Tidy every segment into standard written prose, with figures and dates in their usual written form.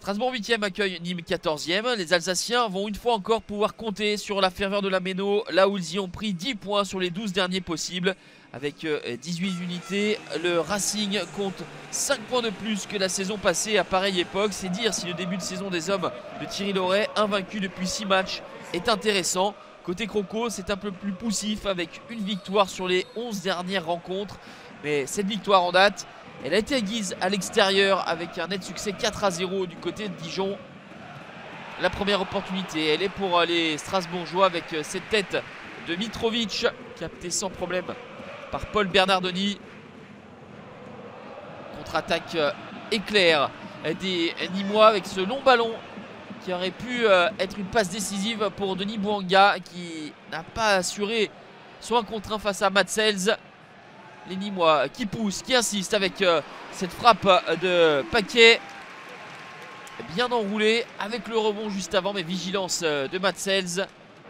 Strasbourg 8e accueille Nîmes 14e. Les Alsaciens vont une fois encore pouvoir compter sur la ferveur de la Méno, là où ils y ont pris 10 points sur les 12 derniers possibles. Avec 18 unités, le Racing compte 5 points de plus que la saison passée à pareille époque. C'est dire si le début de saison des hommes de Thierry Loret, invaincu depuis 6 matchs, est intéressant. Côté Croco, c'est un peu plus poussif avec une victoire sur les 11 dernières rencontres. Mais cette victoire en date, elle a été acquise à l'extérieur avec un net succès 4-0 du côté de Dijon. La première opportunité, elle est pour les Strasbourgeois avec cette tête de Mitrovic, captée sans problème par Paul Bernardoni. Contre-attaque éclair des Nîmois avec ce long ballon qui aurait pu être une passe décisive pour Denis Bouanga qui n'a pas assuré son 1 contre 1 face à Matsels. Les Nîmois qui poussent, qui insistent avec cette frappe de Paquet. Bien enroulé avec le rebond juste avant, mais vigilance de Matsels.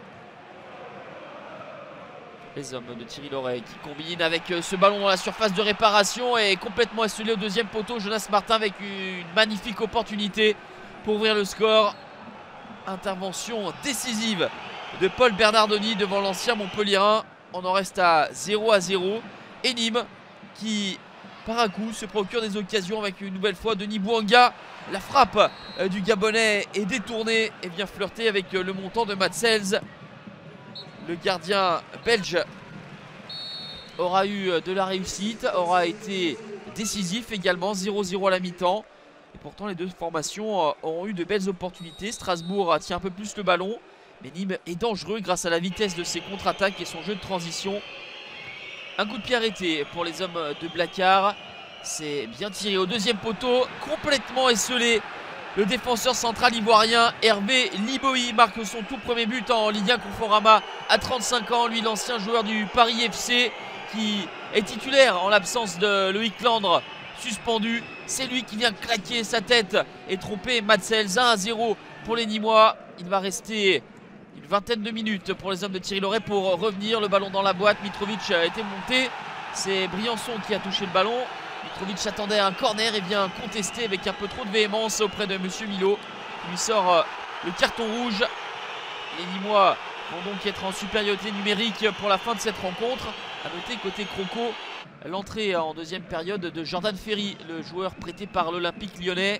Les hommes de Thierry Loret qui combinent avec ce ballon dans la surface de réparation et complètement esselé au deuxième poteau. Jonas Martin avec une magnifique opportunité pour ouvrir le score. Intervention décisive de Paul Bernardoni devant l'ancien Montpellierin. On en reste à 0-0. Et Nîmes qui par un coup se procure des occasions avec une nouvelle fois Denis Bouanga. La frappe du Gabonais est détournée et vient flirter avec le montant de Matsels. Le gardien belge aura eu de la réussite, aura été décisif également, 0-0 à la mi-temps. Et pourtant les deux formations ont eu de belles opportunités. Strasbourg tient un peu plus le ballon, mais Nîmes est dangereux grâce à la vitesse de ses contre-attaques et son jeu de transition. Un coup de pied arrêté pour les hommes de Blacard. C'est bien tiré au deuxième poteau, complètement esselé. Le défenseur central ivoirien Hervé Liboï marque son tout premier but en Ligue 1 Conforama à 35 ans. Lui, l'ancien joueur du Paris FC qui est titulaire en l'absence de Loïc Landre, suspendu. C'est lui qui vient claquer sa tête et tromper Matsels. 1-0 pour les Nîmois. Il va rester une vingtaine de minutes pour les hommes de Thierry Loret pour revenir. Le ballon dans la boîte, Mitrovic a été monté. C'est Briançon qui a touché le ballon. Mitrovic attendait un corner et vient contester avec un peu trop de véhémence auprès de Monsieur Milo qui lui sort le carton rouge. Les Nîmois vont donc être en supériorité numérique pour la fin de cette rencontre. A noter côté Croco l'entrée en deuxième période de Jordan Ferry, le joueur prêté par l'Olympique Lyonnais.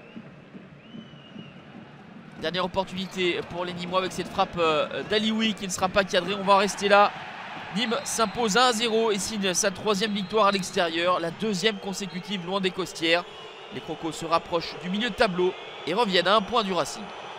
Dernière opportunité pour les Nîmois avec cette frappe d'Alioui qui ne sera pas cadrée. On va en rester là. Nîmes s'impose 1-0 et signe sa 3e victoire à l'extérieur, la 2e consécutive loin des Costières. Les Crocos se rapprochent du milieu de tableau et reviennent à 1 point du Racing.